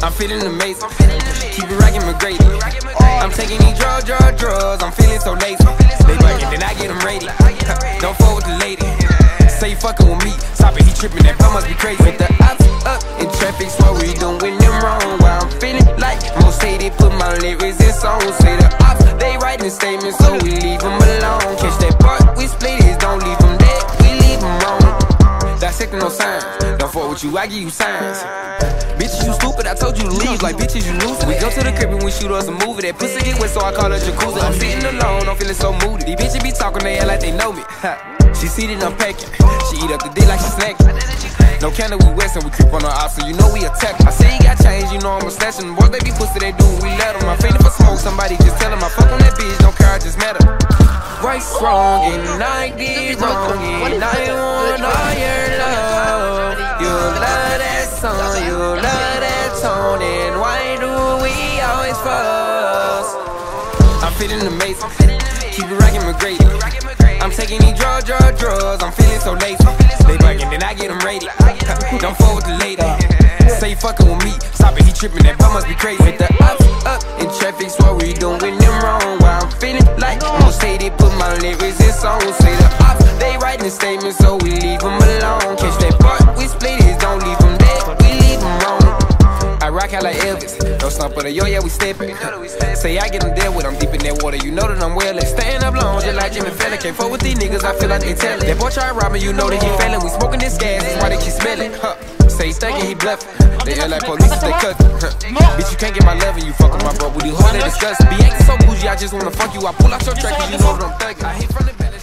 I'm feeling amazing. Keep it rockin' McGrady. I'm taking these drugs. I'm feeling so lazy. They buggin', then I get them ready. Don't fuck with the lady. Say you fuckin' with me. Stop it, he trippin', that bum must be crazy. With the ops up in traffic, so we doing them wrong. While I'm feeling like most say they put my lyrics in songs. Say the ops, they writing statements, so we leave them alone. Catch that part, we split it, don't leave them dead, we leave them wrong. Dissecting no signs, don't fuck with you, I give you signs. Bitches, you stupid, I told you to leave, like bitches, you lose. We go to the crib and we shoot us a movie. That pussy get wet, so I call her jacuzzi. I'm sitting alone, I'm feeling so moody. These bitches be talking, they act like they know me. She seated, I'm packing. She eat up the dick like she snacking. No candle, we west and we creep on her ops, so you know we attack. I say he got change, you know I'm a snatch him. Boys, baby pussy, they do, we let them. I'm feeling for smoke, somebody just tell him I fuck on that bitch, don't care, I just met her. Right's wrong, and I did wrong, and I want all your love. You love that song, you love that tone, and why do we always fuss? I'm feeling amazing, keep it rockin' McGrady. I'm taking these drugs, I'm feeling so lazy. They buggin', then I get them ready. Don't fuck with the lady. Say you fuckin' with me, stop it, he trippin', that bum must be crazy. With the ops up in traffic, so we doing them wrong. While I'm feeling like most say they put my lyrics in songs. Say the ops, they writing statements, so we leave them alone. Catch that part, we split it, don't leave them dead, we leave them wrong. I rock out like Elvis, no stump but a yo, yeah, we steppin'. Say I get them dead with, I'm deep in that water, you know that I'm well. Staying up long, just like Jimmy Fallon. Can't fuck with these niggas, I feel like they tellin'. That boy try to rob me, you know that he failin'. We smoking this gas, that's why they keep smellin'. Say he thinkin', he bluffin'. They act like police, they cuttin'. Bitch, you can't get my love and you fuck with my bro. We do hard, they discuss. Be actin' so bougie, I just wanna fuck you. I pull out your track, cause you know that I'm thuggin'. I hit from the back.